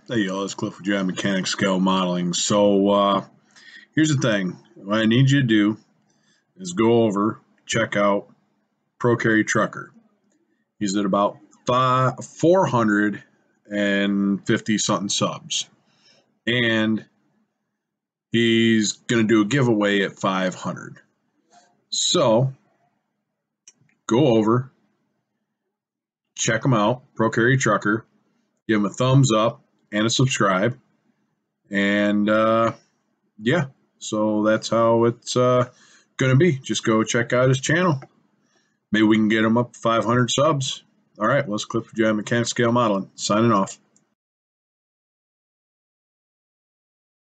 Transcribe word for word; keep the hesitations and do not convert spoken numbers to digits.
Hey y'all, it's Cliff with Giant Mechanic Scale Modeling. So uh, here's the thing. What I need you to do is go over, check out Procarry Trucker. He's at about five, four hundred fifty something subs. And he's going to do a giveaway at five hundred. So go over, check him out, Procarry Trucker. Give him a thumbs up and a subscribe. And uh, yeah, so that's how it's uh, going to be. Just go check out his channel. Maybe we can get him up to five hundred subs. All right, well, it's Cliff with Giant Mechanic Scale Modeling. Signing off.